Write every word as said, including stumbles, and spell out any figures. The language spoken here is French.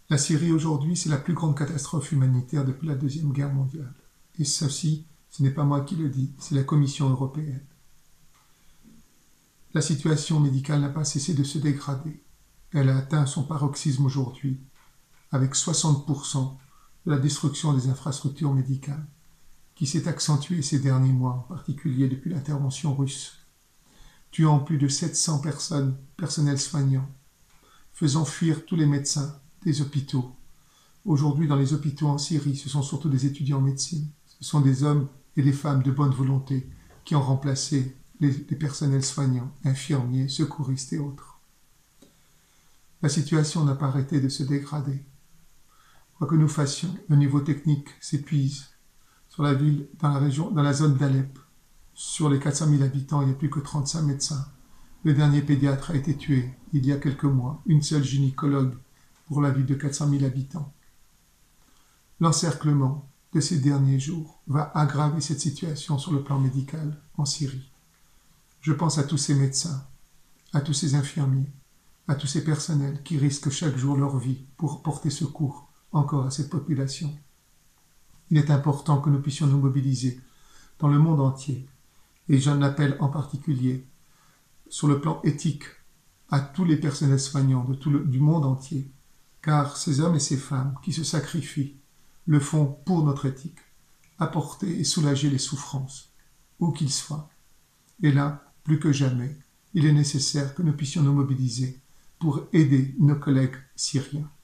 La Syrie aujourd'hui, c'est la plus grande catastrophe humanitaire depuis la Deuxième Guerre mondiale. Et ceci, ce n'est pas moi qui le dis, c'est la Commission européenne. La situation médicale n'a pas cessé de se dégrader. Elle a atteint son paroxysme aujourd'hui, avec soixante pour cent de la destruction des infrastructures médicales, qui s'est accentuée ces derniers mois, en particulier depuis l'intervention russe, tuant plus de sept cents personnes, personnels soignants, faisant fuir tous les médecins des hôpitaux. Aujourd'hui, dans les hôpitaux en Syrie, ce sont surtout des étudiants en médecine. Ce sont des hommes et des femmes de bonne volonté qui ont remplacé les, les personnels soignants, infirmiers, secouristes et autres. La situation n'a pas arrêté de se dégrader. Quoi que nous fassions, le niveau technique s'épuise. Sur la ville, dans la région, dans la zone d'Alep, sur les quatre cent mille habitants, il n'y a plus que trente-cinq médecins. Le dernier pédiatre a été tué il y a quelques mois, une seule gynécologue pour la ville de quatre cent mille habitants. L'encerclement de ces derniers jours va aggraver cette situation sur le plan médical en Syrie. Je pense à tous ces médecins, à tous ces infirmiers, à tous ces personnels qui risquent chaque jour leur vie pour porter secours encore à cette population. Il est important que nous puissions nous mobiliser dans le monde entier, et j'en appelle en particulier sur le plan éthique à tous les personnels soignants de tout le, du monde entier, car ces hommes et ces femmes qui se sacrifient le font pour notre éthique, apporter et soulager les souffrances, où qu'ils soient. Et là, plus que jamais, il est nécessaire que nous puissions nous mobiliser pour aider nos collègues syriens.